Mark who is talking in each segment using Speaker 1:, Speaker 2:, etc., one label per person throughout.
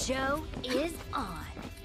Speaker 1: show is on.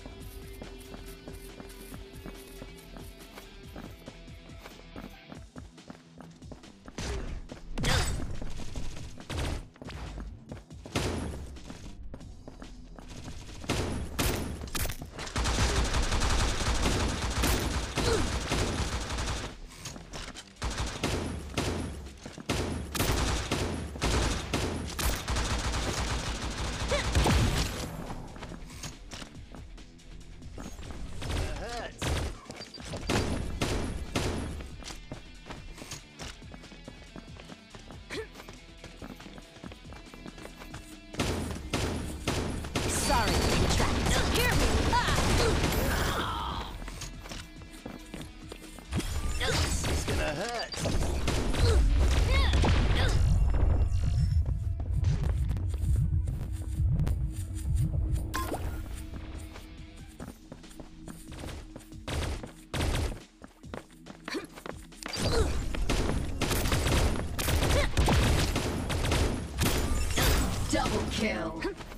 Speaker 2: Double kill.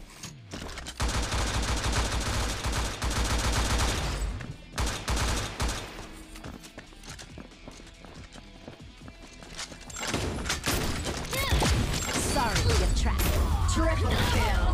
Speaker 1: Sorry, you trapped.
Speaker 2: Triple kill.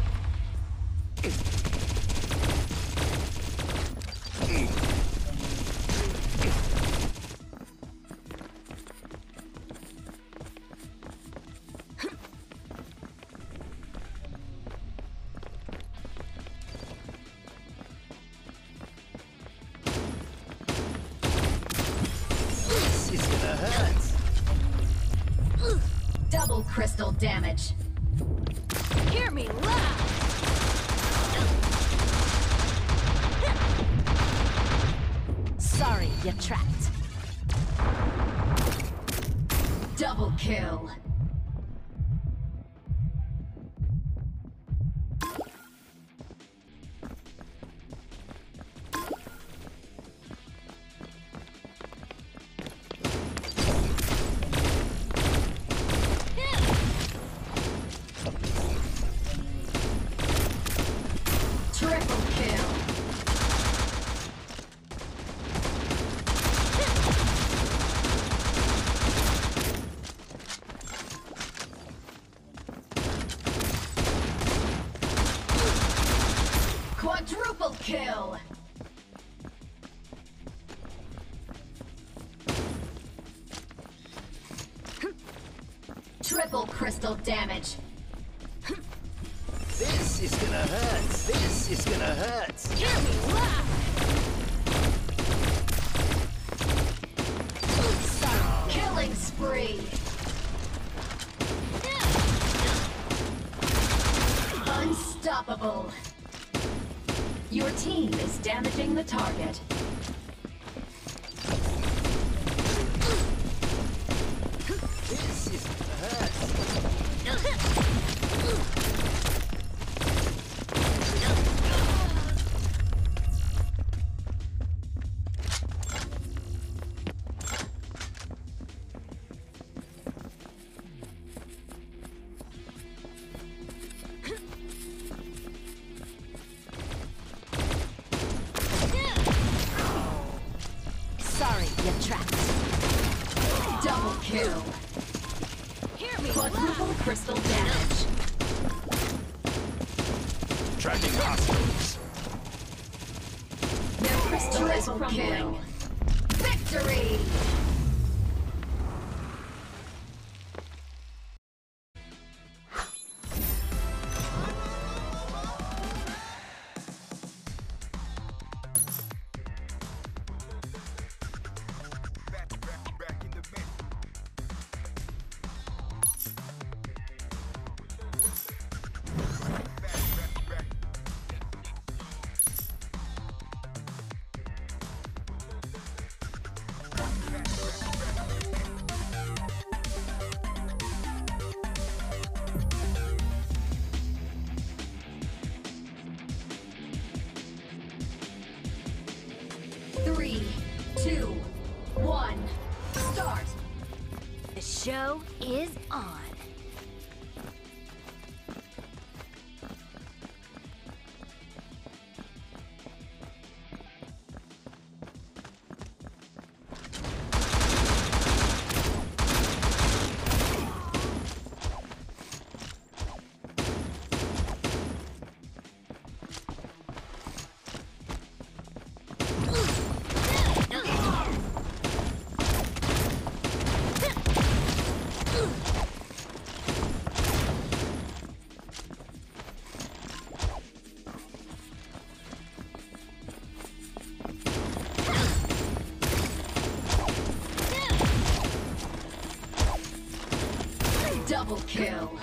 Speaker 3: It's gonna hurt.
Speaker 2: Double crystal damage.
Speaker 1: Hear me loud. Sorry, you trapped.
Speaker 2: Double kill. Triple kill. Quadruple kill. Triple crystal damage.
Speaker 3: This is gonna hurt. This is gonna hurt.
Speaker 1: Hear me loud.
Speaker 2: Killing spree. Unstoppable. Your team is damaging the target.
Speaker 3: This is gonna hurt.
Speaker 1: Sorry, you trapped.
Speaker 2: Double kill.
Speaker 1: Hear me
Speaker 2: Quadruple
Speaker 1: loud.
Speaker 2: crystal damage.
Speaker 3: Tracking hostiles.
Speaker 2: Their crystal is crumbling. Victory!
Speaker 4: Back in the bench.
Speaker 2: 3, 2, 1, start!
Speaker 1: The show is on.
Speaker 2: kill.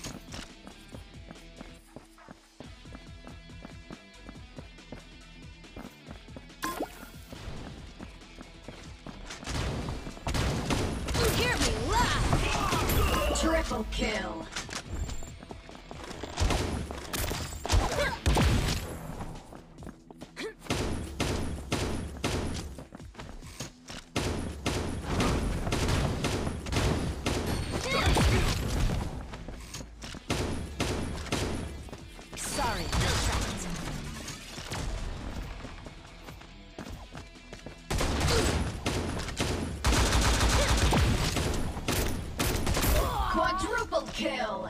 Speaker 1: Hear me laugh!
Speaker 2: Triple kill.
Speaker 1: Sorry, you're trapped.
Speaker 2: Quadruple kill.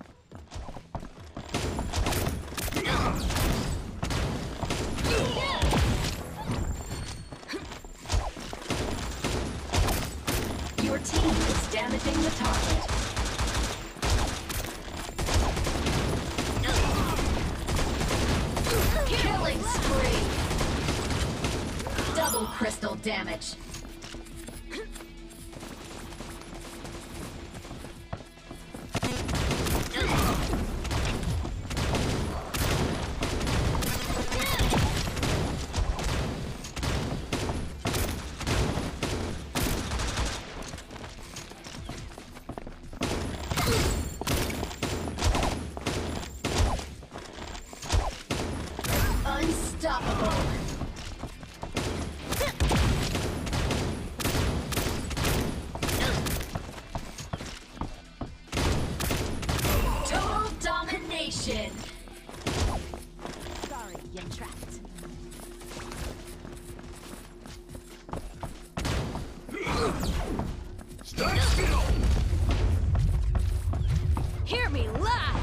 Speaker 2: Your team is damaging the target. Killing spree. Double crystal damage. Unstoppable. Total domination.
Speaker 1: Sorry, you're trapped.
Speaker 3: Stand still!
Speaker 1: Hear me laugh!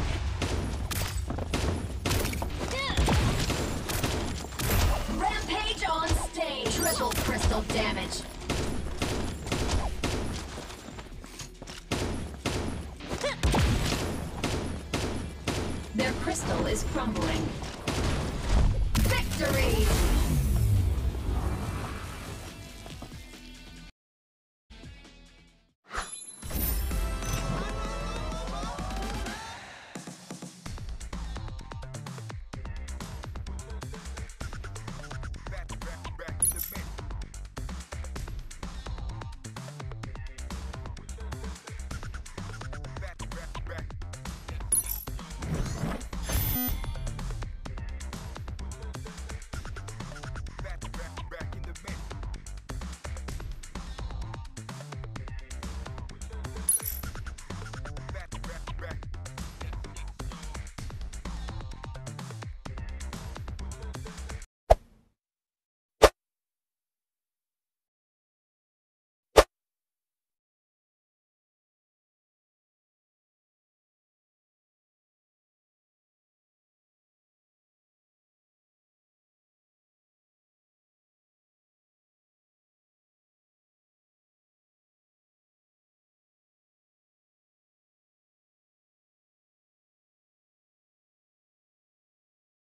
Speaker 2: Rampage on stage. Triple crystal damage. Their crystal is crumbling. Victory!